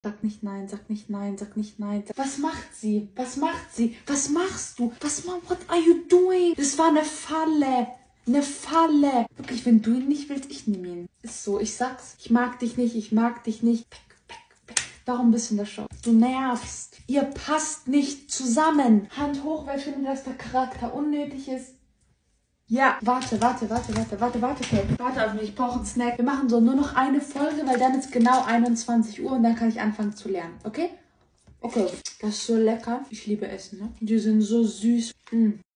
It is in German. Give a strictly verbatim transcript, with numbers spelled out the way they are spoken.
Sag nicht nein, sag nicht nein, sag nicht nein. Was macht sie? Was macht sie? Was machst du? Was ma what are you doing? Das war eine Falle. Eine Falle. Wirklich, wenn du ihn nicht willst, ich nehme ihn. Ist so, ich sag's. Ich mag dich nicht, ich mag dich nicht. Peck, peck, peck. Darum bist du in der Show. Du nervst. Ihr passt nicht zusammen. Hand hoch, wer findet, dass der Charakter unnötig ist? Ja, warte, warte, warte, warte, warte, warte, Kate. Warte auf mich, ich brauche einen Snack. Wir machen so nur noch eine Folge, weil dann ist genau einundzwanzig Uhr und dann kann ich anfangen zu lernen, okay? Okay, das ist so lecker. Ich liebe Essen, ne? Die sind so süß. Mm.